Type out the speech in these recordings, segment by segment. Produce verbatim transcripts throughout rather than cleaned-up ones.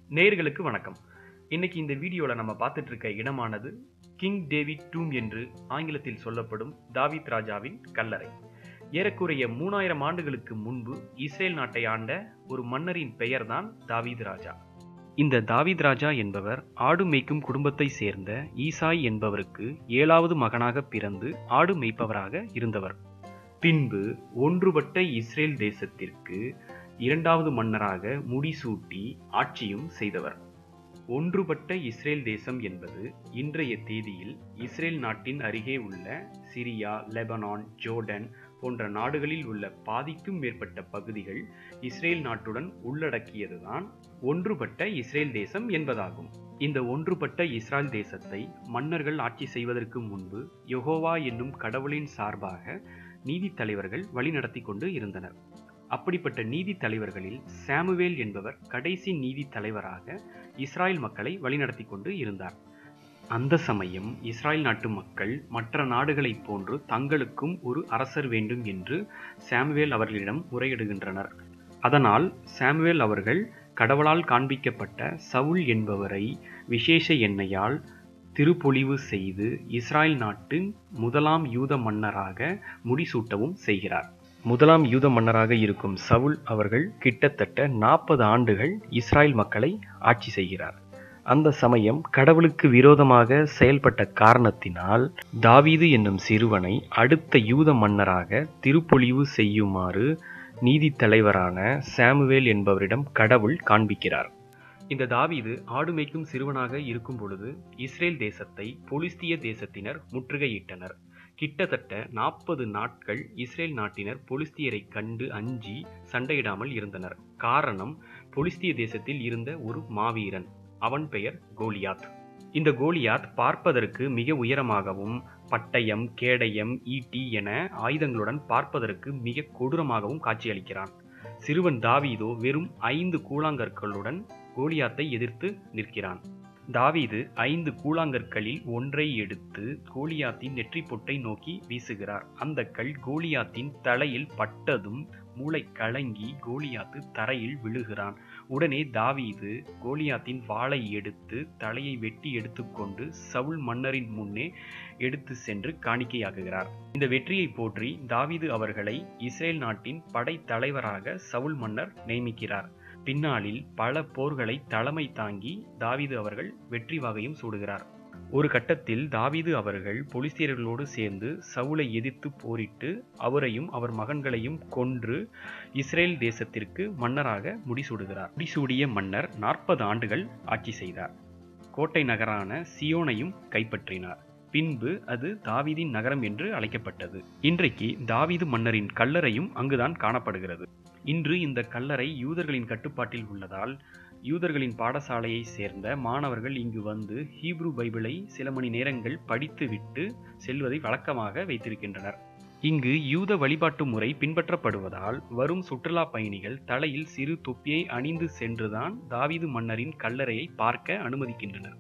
நேயர்களுக்கு வணக்கம். இன்னைக்கு இந்த வீடியோல நம்ம பார்த்துட்டு இருக்க இடமானது கிங் டேவிட் டூம் என்று ஆங்கிலத்தில் சொல்லப்படும் தாவீத் ராஜாவின் கல்லறை. ஏறக்குறைய மூணாயிரம் ஆண்டுகளுக்கு முன்பு இஸ்ரேல் நாட்டை ஆண்ட ஒரு மன்னரின் பெயர்தான் தாவீத் ராஜா. இந்த தாவீத் ராஜா என்பவர் ஆடு மேய்க்கும் குடும்பத்தை சேர்ந்த ஈசாய் என்பவருக்கு ஏழாவது மகனாக பிறந்து ஆடு மேய்ப்பவராக இருந்தவர். பின்பு ஒன்றுபட்ட இஸ்ரேல் தேசத்திற்கு இரண்டாவது மன்னராக முடிசூட்டி ஆட்சியும் செய்தவர். ஒன்றுபட்ட இஸ்ரேல் தேசம் என்பது இன்றைய தேதியில் இஸ்ரேல் நாட்டின் அருகே உள்ள சிரியா, லெபனான், ஜோர்டன் போன்ற நாடுகளில் உள்ள பாதிக்கும் மேற்பட்ட பகுதிகள் இஸ்ரேல் நாட்டுடன் உள்ளடக்கியதுதான் ஒன்றுபட்ட இஸ்ரேல் தேசம் என்பதாகும். இந்த ஒன்றுபட்ட இஸ்ரேல் தேசத்தை மன்னர்கள் ஆட்சி செய்வதற்கு முன்பு யெகோவா என்னும் கடவுளின் சார்பாக நீதி தலைவர்கள் வழிநடத்தி கொண்டு இருந்தனர். அப்படிப்பட்ட நீதி தலைவர்களில் சாமுவேல் என்பவர் கடைசி நீதி தலைவராக இஸ்ராயல் மக்களை வழிநடத்தி கொண்டு இருந்தார். அந்த சமயம் இஸ்ராயல் நாட்டு மக்கள் மற்ற நாடுகளைப் போன்று தங்களுக்கும் ஒரு அரசர் வேண்டும் என்று சாமுவேல் அவர்களிடம் முறையிடுகின்றனர். அதனால் சாமுவேல் அவர்கள் கடவுளால் காண்பிக்கப்பட்ட சவுல் என்பவரை விசேஷ எண்ணெயால் திருப்பொழிவு செய்து இஸ்ராயல் நாட்டின் முதலாம் யூத மன்னராக முடிசூட்டவும் செய்கிறார். முதலாம் யூத மன்னராக இருக்கும் சவுல் அவர்கள் கிட்டத்தட்ட நாற்பது ஆண்டுகள் இஸ்ராயல் மக்களை ஆட்சி செய்கிறார். அந்த சமயம் கடவுளுக்கு விரோதமாக செயல்பட்ட காரணத்தினால் தாவீது என்னும் சிறுவனை அடுத்த யூத மன்னராக திருப்பொழிவு செய்யுமாறு நீதி தலைவரான சாமுவேல் என்பவரிடம் கடவுள் காண்பிக்கிறார். இந்த தாவீது ஆடு மேய்க்கும் சிறுவனாக இருக்கும் பொழுது இஸ்ரேல் தேசத்தை பொலிஸ்திய தேசத்தினர் முற்றுகையிட்டனர். கிட்டத்தட்ட நாற்பது நாட்கள் இஸ்ரேல் நாட்டினர் பொலிஸ்தியரை கண்டு அஞ்சி சண்டையிடாமல் இருந்தனர். காரணம், பொலிஸ்திய தேசத்தில் இருந்த ஒரு மாவீரன், அவன் பெயர் கோலியாத். இந்த கோலியாத் பார்ப்பதற்கு மிக உயரமாகவும் பட்டயம், கேடயம், ஈட்டி என ஆயுதங்களுடன் பார்ப்பதற்கு மிக கொடூரமாகவும் காட்சியளிக்கிறான். சிறுவன் தாவீதோ வெறும் ஐந்து கூழாங்கற்களுடன் கோலியாத்தை எதிர்த்து நிற்கிறான். தாவீது ஐந்து கூழாங்கற்களில் ஒன்றை எடுத்து கோலியாத்தின் நெற்றி பொட்டை நோக்கி வீசுகிறார். அந்த கல் கோலியாத்தின் தலையில் பட்டதும் மூளை கலங்கி கோலியாத்து தரையில் விழுகிறான். உடனே தாவீது கோலியாத்தின் வாளை எடுத்து தலையை வெட்டி எடுத்துக்கொண்டு சவுல் மன்னரின் முன்னே எடுத்து சென்று காணிக்கையாக்குகிறார். இந்த வெற்றியை போற்றி தாவீது அவர்களை இஸ்ரேல் நாட்டின் படை தலைவராக சவுல் மன்னர் நியமிக்கிறார். பின்னாளில் பல போர்களை தலைமை தாங்கி தாவீது அவர்கள் வெற்றி வாகையும் சூடுகிறார். ஒரு கட்டத்தில் தாவீது அவர்கள் பொலிஸ்தியர்களோடு சேர்ந்து சவுலை எதிர்த்து போரிட்டு அவரையும் அவர் மகன்களையும் கொன்று இஸ்ரேல் தேசத்திற்கு மன்னராக முடிசூடுகிறார். முடிசூடிய மன்னர் நாற்பது ஆண்டுகள் ஆட்சி செய்தார். கோட்டை நகரான சியோனையும் கைப்பற்றினார். பின்பு அது தாவீதின் நகரம் என்று அழைக்கப்பட்டது. இன்றைக்கு தாவீது மன்னரின் கல்லறையும் அங்குதான் காணப்படுகிறது. இன்று இந்த கல்லறை யூதர்களின் கட்டுப்பாட்டில் உள்ளதால் யூதர்களின் பாடசாலையை சேர்ந்த மாணவர்கள் இங்கு வந்து ஹீப்ரு பைபிளை சில மணி நேரங்கள் படித்துவிட்டு செல்வதை வழக்கமாக வைத்திருக்கின்றனர். இங்கு யூத வழிபாட்டு முறை பின்பற்றப்படுவதால் வரும் சுற்றுலா பயணிகள் தலையில் சிறு தொப்பியை அணிந்து சென்றுதான் தாவீது மன்னரின் கல்லறையை பார்க்க அனுமதிக்கின்றனர்.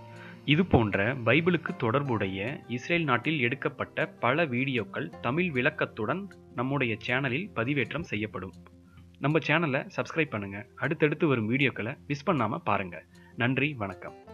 இது போன்ற பைபிளுக்கு தொடர்புடைய இஸ்ரேல் நாட்டில் எடுக்கப்பட்ட பல வீடியோக்கள் தமிழ் விளக்கத்துடன் நம்முடைய சேனலில் பதிவேற்றம் செய்யப்படும். நம்ம சேனலை சப்ஸ்கிரைப் பண்ணுங்க. அடுத்தடுத்து வரும் வீடியோக்களை மிஸ் பண்ணாம பாருங்க. நன்றி, வணக்கம்.